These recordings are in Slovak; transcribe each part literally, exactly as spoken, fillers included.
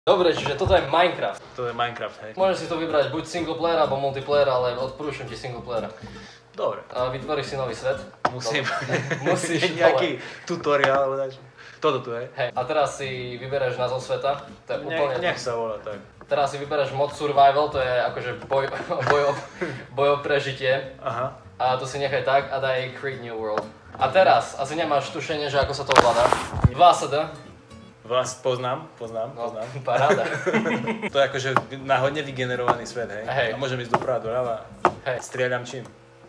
Dobre, čiže toto je Minecraft. To je Minecraft, hej. Môžeš si to vybrať buď single player alebo multiplayer, ale odporúčam ti single playera. Dobre. A vytvoríš si nový svet. Musím. Musíš. Nejaký tutoriál alebo dačo. Toto tu, hej. Hej. A teraz si vyberáš názov sveta. To je Ne, úplne... nech sa volá tak. Teraz si vyberáš mod survival, to je akože boj, boj, o, boj o prežitie. Aha. A to si nechaj tak a daj create new world. A teraz, asi nemáš tušenie, že ako sa to ovláda. dva es dé. Vás poznám, poznám, No, poznám. paráda. To je akože náhodne vygenerovaný svet, hej? Hej. A môžem ísť doprava, doľava. Hej. Strieľam čím?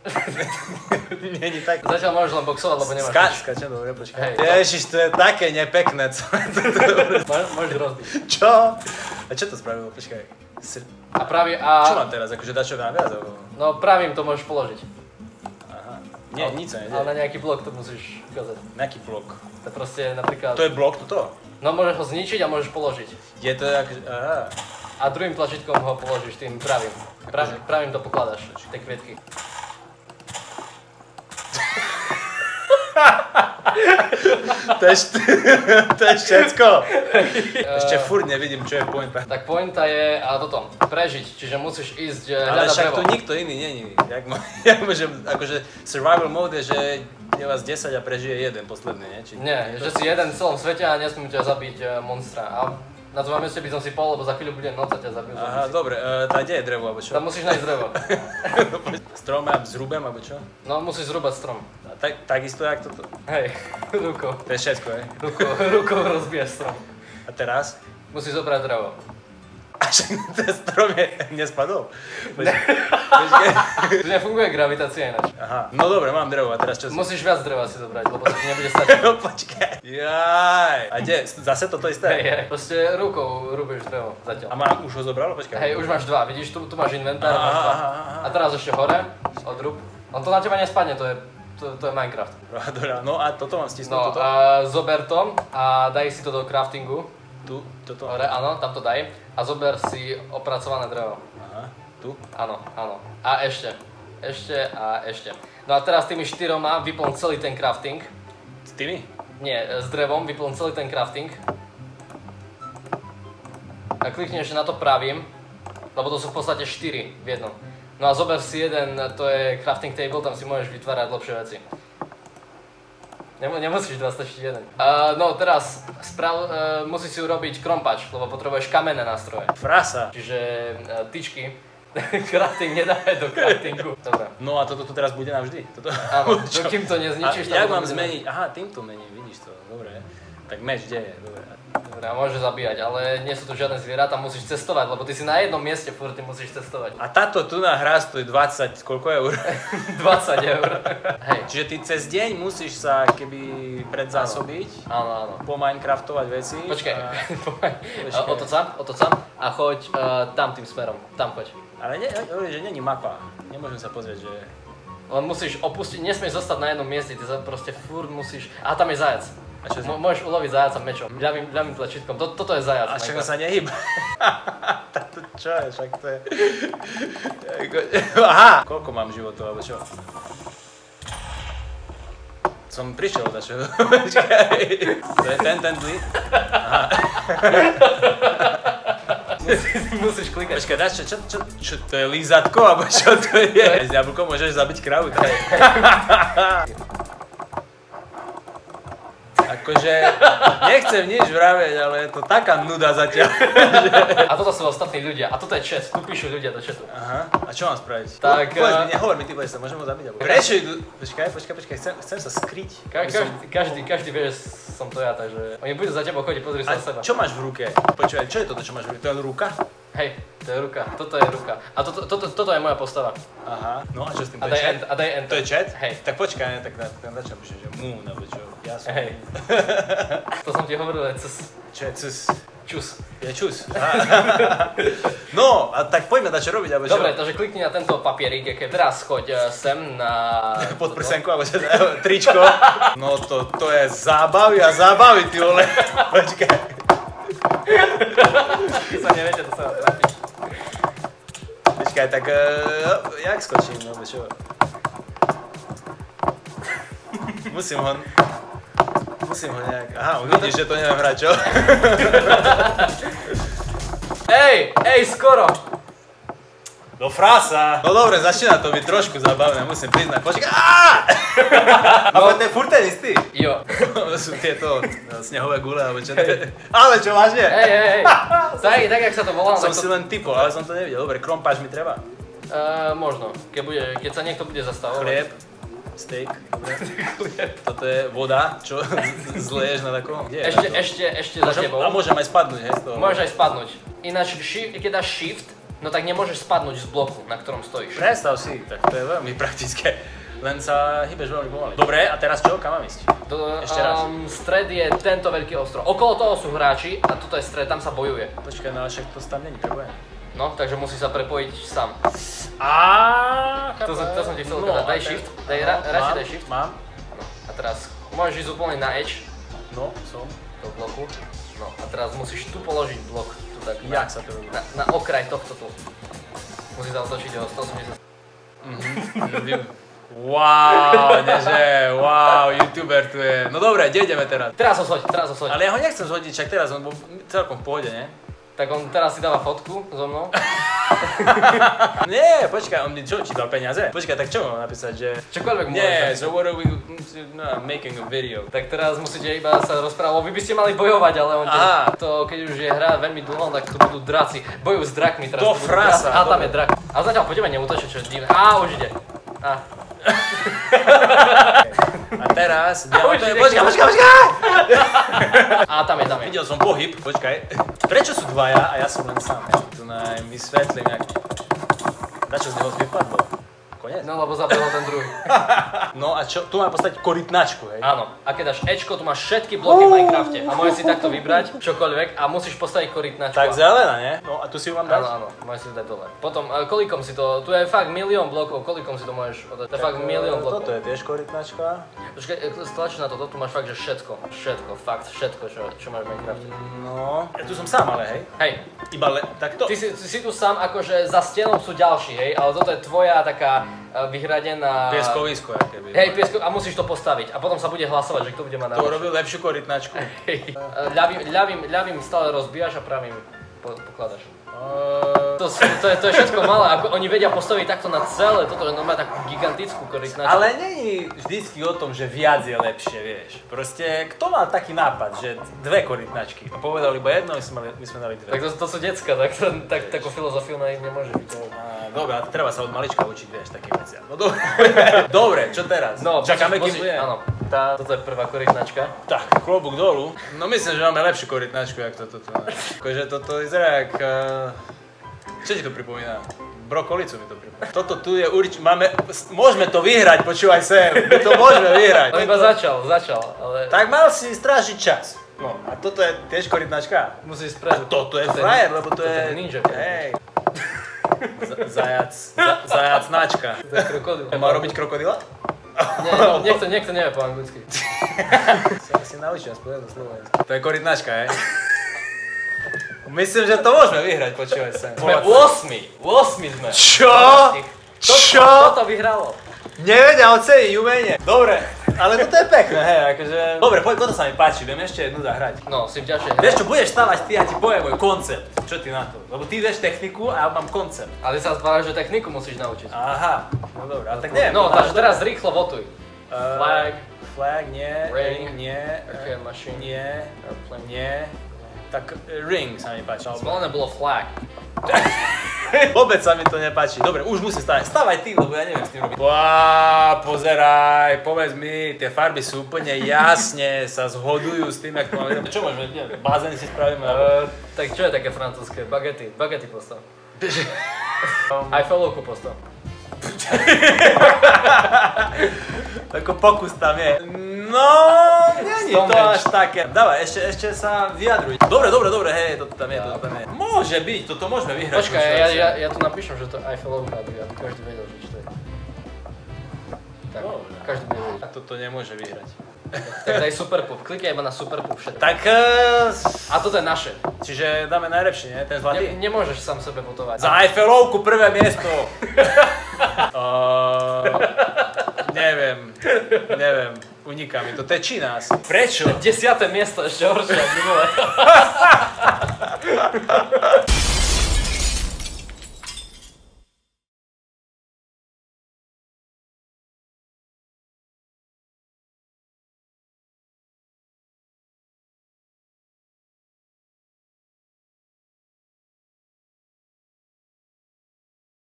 Není tak. Zatiaľ môžeš len boxovať, lebo nemáš Ska, nič. skačem, dobre, počkaj. Hej, Ježiš, to je také nepekné celé. Môžeš, môžeš rozbiť. Čo? A čo to spravilo? Počkaj. Sr- A práve Čo a... mám teraz? Akože dačo naviac? Alebo... No právým to môžeš položiť. Aha. Nie, Ale- nič sa Ale na nedie. nejaký blok to musíš ukázať. Nejaký blok. To je proste napríklad... To je blok toto? No môžeš ho zničiť a môžeš položiť. Je to akože... Aha. A druhým tlačítkom ho položíš tým pravým. Pravým, pravým to pokladáš, tie kvietky. To je, št- to je všetko. Ešte furt nevidím, čo je pointa. Tak pointa je a toto, prežiť, čiže musíš ísť eh, Ale hľadať však drevo. tu nikto iný není. Jak, mo- jak môžem, akože survival mode je, že je vás desať a prežije jeden posledný, nie? Či, Nie, že si jeden v celom svete a nesmú ťa zabiť eh, monstra. A na tvojom mieste by som si pol, lebo za chvíľu bude noc a ťa zabijú. Aha, dobre, uh, tá kde je drevo, alebo čo? Tam musíš nájsť drevo. Strom ja zrúbem, alebo čo? No musíš zrúbať strom. A tak, takisto jak toto. Hej, rukou. To je všetko, hej? Rukou, rukou rozbiješ strom. A teraz? Musíš zobrať drevo. A však ten strom je nespadol. Počkaj. Tu nefunguje gravitácia ináč. Aha, no dobre, mám drevo a teraz čo si? Musíš viac dreva si zobrať, lebo to ti nebude stačiť. No počkaj. Jaj. A kde? Zase toto isté? Hej, hej. Proste rukou rúbeš drevo zatiaľ. A mám, už ho zobralo? Počkaj. Hej, už máš dva, vidíš, tu, tu máš inventár, Aha, máš dva. aha, aha. A teraz ešte hore, odrub. On to na teba nespadne, to je, to, to je Minecraft. No a toto mám stisnúť, No toto? a zober to a daj si to do craftingu. Tu, toto? Hore, áno, tam to daj. A zober si opracované drevo. Aha, tu? Áno, áno. A ešte. Ešte a ešte. No a teraz tými štyroma vyplň celý ten crafting. S tými? Nie, s drevom vyplň celý ten crafting. A klikneš na to pravým, lebo to sú v podstate štyri v jednom. No a zober si jeden, to je crafting table, tam si môžeš vytvárať lepšie veci. Nemu, nemusíš dva, stačí jeden. Uh, no teraz sprav, uh, musíš si urobiť krompač, lebo potrebuješ kamenné nástroje. Frasa. Čiže uh, tyčky. Crafting nedáme do craftingu. Dobre. No a toto tu teraz bude navždy? Toto... Áno, Čo? kým to nezničíš, A jak to mám bude- zmeniť? Aha, týmto mením, vidíš to, dobre. Tak meč, kde je? Dobre. Dobre, a môže zabíjať, ale nie sú tu žiadne zvieratá, musíš cestovať, lebo ty si na jednom mieste, furt ty musíš cestovať. A táto tu na hra stojí dvadsať, koľko eur? dvadsať eur. Hej. Čiže ty cez deň musíš sa keby predzásobiť, Áno, áno. pominecraftovať veci. Počkaj, A... poďme. Otoč sa, otoč sa a choď uh, tam tým smerom, tam choď. Ale ne, hovorí, že není mapa. Nemôžem sa pozrieť, že... Len musíš opustiť, nesmieš zostať na jednom mieste, ty sa proste furt musíš... Aha, tam je zajac. A čo M- môžeš uloviť zajaca mečom, ľavým, ľavým tlačítkom, to, toto je zajac. A však sa nehýba. Táto čo je, však to je... Aha! Koľko mám životov, alebo čo? Som prišiel na čo? To je ten, ten zlý? Aha. Musíš, musíš klikať. Počkaj, dáš čo, čo, čo, čo, to je lízatko, alebo čo to je? S jablkom môžeš zabiť kravu. Akože, nechcem nič vraveť, ale je to taká nuda zatiaľ. A toto sú ostatní ľudia, a toto je chat, tu píšu ľudia do chatu. Aha, a čo mám spraviť? Tak, Povedz uh, mi, nehovor mi, ty povedz sa, môžem ho zabiť, alebo... Prečo idú? Počkaj, počkaj, počkaj, chcem, chcem sa skryť. Ka- Aby som- každý, každý, každý vie, že som to ja, takže oni budú za tebou chodiť, pozri sa A na seba. čo máš v ruke? Počúvaj, čo je toto, čo máš v ruke? To je ruka? Hej, to je ruka, toto je ruka. A toto, toto, toto je moja postava. Aha, no a čo s tým? A To je daj chat? ent, a daj enter. To je chat? Hej. Tak počkaj, ne, tak na, na začnem píšem, že moon, alebo čo? Ja som... Hej. To som ti hovoril, je cus. Čo je cus? Čus. Je čus. Aha. No, a tak poďme dať čo robiť, alebo čo? Dobre, takže klikni na tento papierik, keď teraz choď eh, sem na... Pod prsenku, alebo čo? Tričko. No to, to je zábavy a zábavy, ty vole. Počkaj. Ty sa neviete, to sa dá trafiť. Počkaj, tak uh, jak skočím, alebo čo? Musím ho... Musím ho nejak... Aha, vidíš, že to neviem hrať, čo? Ej, ej, skoro. Do frasa! No dobre, začína to byť trošku zabavné, musím priznať. Počkaj, a no. To je furt ten istý. Jo. Sú tieto snehové gule, alebo čo to je. Ale čo vážne? Hej, hej, hej. Tak, tak, jak sa to volalo. Som si len typol, ale som to nevidel. Dobre, krompáč mi treba. Uh, možno, keď, bude, keď sa niekto bude zastavovať. Chlieb, steak, chlieb. Toto je voda, čo zleješ na takom. Ešte, ešte, ešte za tebou. A môžem aj spadnúť, hej, z toho. Môžeš aj spadnúť. Ináč, keď dáš shift, no tak nemôžeš spadnúť z bloku, na ktorom stojíš. Predstav si, tak to je veľmi praktické. Len sa hýbeš veľmi pomaly. Dobre, a teraz čo? Kam mám ísť? Do, Ešte raz. Um, stred je tento veľký ostrov. Okolo toho sú hráči a toto je stred, tam sa bojuje. Počkaj, no však to tam není prepojené. No, takže musíš sa prepojiť sám. Aaaa, to, som, to som ti chcel ukázať. Daj shift, daj, ra, radšej daj shift. Mám. No, a teraz môžeš ísť úplne na edge. No, som. Do bloku. No, a teraz musíš tu položiť blok. Tu tak. Jak sa to robí? Na, na okraj tohto tu. Musíš sa otočiť o stoosemdesiat. Mhm. Wow, neže, wow, youtuber tu je. No dobre, kde ideme teraz? Teraz ho zhoď, teraz ho zhoď. Ale ja ho nechcem zhodiť, však teraz on bol celkom v pohode, ne? Tak on teraz si dáva fotku so mnou. Nie, počkaj, on mi čo, ti dal peniaze? Počkaj, tak čo mám napísať, že... Čokoľvek môžeš. Nie, so what are we... No, I'm making a video. Tak teraz musíte iba sa rozprávať, vy by ste mali bojovať, ale on Aha. to, keď už je hra veľmi dlho, tak to budú draci. Bojujú s drakmi teraz. Do frasa. A tam je drak. A zatiaľ poďme neútočiť, čo je divné. Á, už ide. Á. A teraz... A už ide. Počkaj, počkaj, počkaj! Á, tam je, tam je. Videl som pohyb, počkaj. Prečo sú dvaja a ja som len sám? Ja tu nám vysvetlím, jak... Prečo z neho vypadlo? Konec? No, lebo zabehol ten druhý. No a čo? Tu má postaviť korytnačku, hej? Áno. A keď dáš Ečko, tu máš všetky bloky v Minecrafte. A môžeš si takto vybrať čokoľvek a musíš postaviť korytnačku. Tak zelená, nie? No a tu si ju mám dať? Áno, áno, môžeš si to dať dole. Potom, e, kolikom si to, tu je fakt milión blokov, kolikom si to môžeš oddať. To je fakt milión blokov. Toto je tiež korytnačka. Počkaj, stlač na to, tu máš fakt, že všetko, všetko, fakt všetko, čo, čo máš v Minecrafte. No, ja tu som sám ale, hej? Hej, Iba le... takto? ty si, ty si tu sám, akože za stenou sú ďalší, hej, ale toto je tvoja taká uh, vyhradená... Pieskovisko, aké by. Hej, piesko, a musíš to postaviť a potom sa bude hlasovať, že kto bude mať To najlepšie. robil lepšiu korytnačku. Hej, uh, ľavým, ľavým, ľavým stále rozbíjaš a pravým po, pokladaš. Uh... To, to, je, to je všetko malé, ako oni vedia postaviť takto na celé, toto je normálne takú gigantickú korytnačku. Ale není vždycky o tom, že viac je lepšie, vieš. Proste, kto mal taký nápad, že dve korytnačky a povedal iba jedno, my sme, mali, my sme dali dve. Tak to, to sú decka, tak, to, tak takú filozofiu na nich nemôže byť. Dobre, ale treba sa od malička učiť, vieš, také veci. No dobre. Dobre, čo teraz? No, čakáme, kým musíš, bude. Áno, tá, toto je prvá korytnačka. Tak, klobúk dolu. No myslím, že máme lepšiu korytnačku, jak toto. Akože toto vyzerá jak... Uh... Čo ti to pripomína? Brokolicu mi to pripomína. Toto tu je určite, máme, môžeme to vyhrať, počúvaj sem, my to môžeme vyhrať. On iba začal, začal, ale... Tak mal si strážiť čas. No, a toto je tiež korytnačka? Musíš spredu. Toto je frajer, lebo to je... ninja. Hej. Zajac, za- zajac značka. To je krokodil. Má robiť krokodila? Nie, niekto, niekto nevie po anglicky. Sa si naučil aspoň jedno slovo. To je korytnačka, hej? Myslím, že to môžeme vyhrať, počúvaj sem. Sme osmi, osmi sme. Čo? Čo? Toto vyhralo. Nevedia oceniť umenie. Dobre, ale toto je pekné, hej, akože... Dobre, poď, toto sa mi páči, idem ešte jednu zahrať. No, si vďačný. Vieš čo, budeš stavať ty, ja ti poviem môj koncept. Čo ty na to? Lebo ty vieš techniku a ja mám koncept. Ale sa zváľa, že techniku musíš naučiť. Aha, no dobre, ale tak neviem. No, takže teraz rýchlo votuj. Uh, Flag. Flag, nie. Ring. Nie. Okay, machine. Nie. Airplane. Nie. Tak ring sa mi páči. Zvolené bolo flag. Vôbec sa mi to nepáči. Dobre, už musím stavať. Stavaj ty, lebo ja neviem s tým robiť. Wow, pozeraj, povedz mi, tie farby sú úplne jasne, sa zhodujú s tým, jak to máme. Čo môžeme, neviem, bazén si spravíme? Uh, tak čo je také francúzske? Bagety, bagety postav. Eiffelovku postav. Ako pokus tam je. No, není to až také. Dávaj, ešte, ešte sa vyjadruj. Dobre, dobre, dobre, hej, toto tam je, toto tam je. Môže byť, toto môžeme vyhrať. Počkaj, ja, ja, ja tu napíšem, že to je Eiffelovka, aby, aby každý vedel, že čo to je. Tak, Dobre. každý bude vedieť. A toto nemôže vyhrať. Tak daj superpup, klikaj iba na superpup všetko. Tak... Uh, A toto je naše. čiže dáme najlepšie, nie? Ten zlatý? Ne, nemôžeš sám sebe votovať. Za Eiffelovku prvé miesto! uh, neviem, neviem, uniká mi to, to je Čína asi. Prečo? Desiate miesto, ešte horšie, ak by bolo.